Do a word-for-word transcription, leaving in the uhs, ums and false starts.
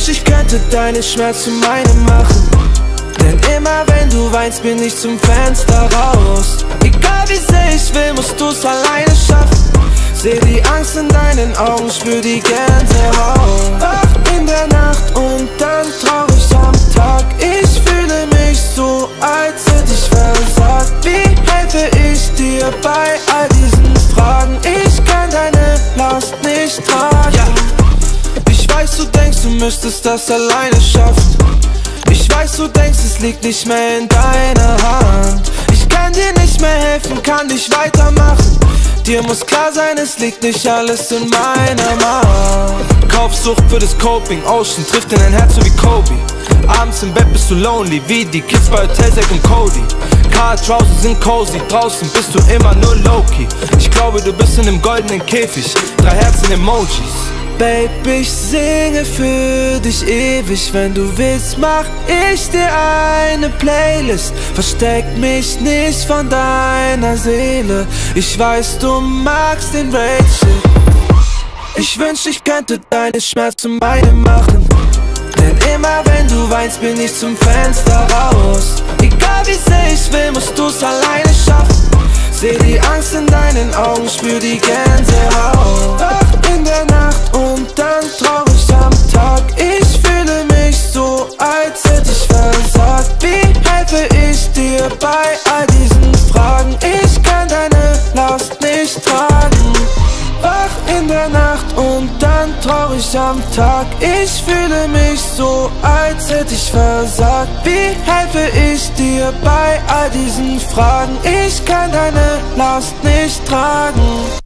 wünschte, ich könnte deine Schmerzen meine machen. Denn immer wenn du weinst, bin ich zum Fenster raus. Egal wie sehr ich will, musst du's alleine schaffen. Seh die Angst in deinen Augen, spür die Gänsehaut. Wach in der Nacht und dann traurig am Tag. Ich fühle mich so, als hätte ich versagt. Wie helfe ich dir bei all diesen Fragen? Ich kann deine Last nicht tragen. Ja. Ich weiß, du denkst, du müsstest das alleine schaffen. Ich weiß, du denkst, es liegt nicht mehr in deiner Hand. Ich kann dir nicht mehr helfen, kann dich weitermachen. Dir muss klar sein, es liegt nicht alles in meiner Macht. Kaufsucht für das Coping, Ocean trifft in dein Herz so wie Kobe. Abends im Bett bist du lonely, wie die Kids bei Hotel Zack und Cody. Car draußen sind cozy, draußen bist du immer nur low-key. Ich glaube, du bist in einem goldenen Käfig, drei Herzen-Emojis. Babe, ich singe für dich ewig. Wenn du willst, mach ich dir eine Playlist. Versteck mich nicht von deiner Seele. Ich weiß, du magst den Rage-Shit. Ich wünschte, ich könnte deine Schmerzen meine machen. Denn immer wenn du weinst, bin ich zum Fenster raus. Egal wie sehr ich will, musst du's alleine schaffen. Seh die Angst in deinen Augen, spür die Gänsehaut. Wach in der Nacht und dann traurig am Tag. Ich fühle mich so, als hätte ich versagt. Wie helfe ich dir bei all diesen Fragen? Ich kann deine Last nicht tragen. Wach in der Nacht und dann traurig am Tag. Ich fühle mich so, als hätte ich versagt. Wie helfe ich dir bei all diesen Fragen? Ich kann deine Last nicht tragen.